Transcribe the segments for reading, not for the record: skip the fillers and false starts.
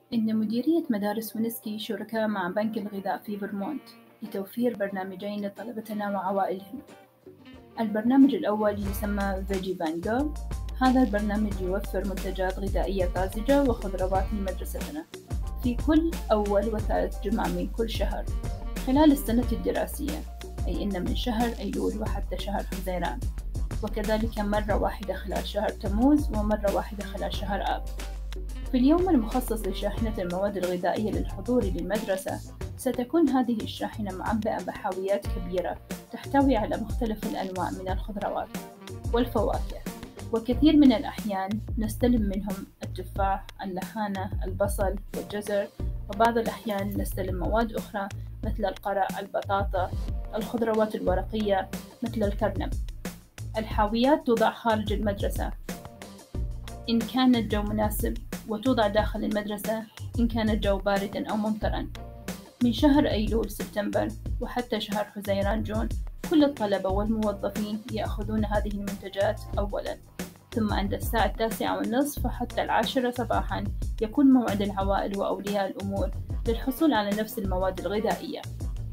إن مديرية مدارس وينسكي شركاء مع بنك الغذاء في فيرمونت لتوفير برنامجين لطلبتنا وعوائلهم. البرنامج الأول يسمى VeggieVanGo. هذا البرنامج يوفر منتجات غذائية طازجة وخضروات لمدرستنا في كل أول وثالث جمعة من كل شهر خلال السنة الدراسية، أي إن من شهر أيلول وحتى شهر حزيران، وكذلك مرة واحدة خلال شهر تموز ومرة واحدة خلال شهر آب. في اليوم المخصص لشاحنة المواد الغذائية للحضور للمدرسة، ستكون هذه الشاحنة معبأة بحاويات كبيرة تحتوي على مختلف الأنواع من الخضروات والفواكه، وكثير من الأحيان نستلم منهم التفاح، اللحانة، البصل والجزر، وبعض الأحيان نستلم مواد أخرى مثل القرع، البطاطا، الخضروات الورقية مثل الكرنب. الحاويات توضع خارج المدرسة إن كان الجو مناسب، وتوضع داخل المدرسة إن كان الجو باردا أو ممطرا. من شهر أيلول سبتمبر وحتى شهر حزيران جون، كل الطلبة والموظفين يأخذون هذه المنتجات أولا، ثم عند الساعة 9:30 حتى 10 صباحا يكون موعد العوائل وأولياء الأمور للحصول على نفس المواد الغذائية.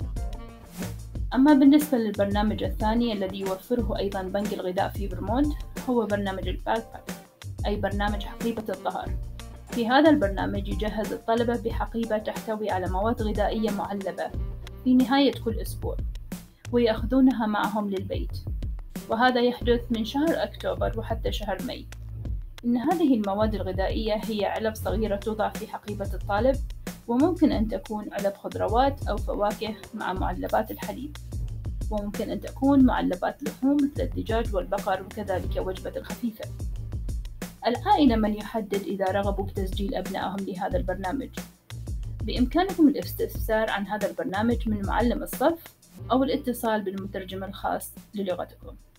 أما بالنسبة للبرنامج الثاني الذي يوفره أيضا بنك الغذاء في فيرمونت، هو برنامج الباك باك، أي برنامج حقيبة الظهر. في هذا البرنامج يجهز الطلبة بحقيبة تحتوي على مواد غذائية معلبة في نهاية كل أسبوع، ويأخذونها معهم للبيت، وهذا يحدث من شهر أكتوبر وحتى شهر ماي. إن هذه المواد الغذائية هي علب صغيرة توضع في حقيبة الطالب، وممكن أن تكون علب خضروات أو فواكه مع معلبات الحليب، وممكن أن تكون معلبات لحوم مثل الدجاج والبقر، وكذلك وجبة الخفيفة. العائلة من يحدد إذا رغبوا بتسجيل أبنائهم لهذا البرنامج. بإمكانكم الاستفسار عن هذا البرنامج من معلم الصف أو الاتصال بالمترجم الخاص للغتكم.